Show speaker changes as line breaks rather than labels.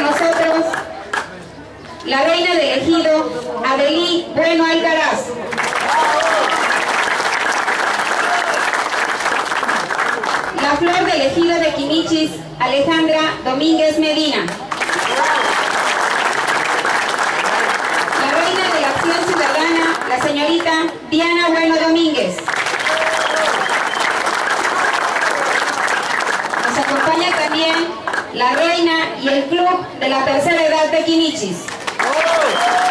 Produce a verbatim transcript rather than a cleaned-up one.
nosotros la reina del ejido, Adelí Bueno Alcaraz. La flor del ejido de Quimichis, Alejandra Domínguez Medina. La reina de la Acción Ciudadana, la señorita Diana Bueno Domínguez. Nos acompaña también la reina y el club de la tercera edad de Quimichis.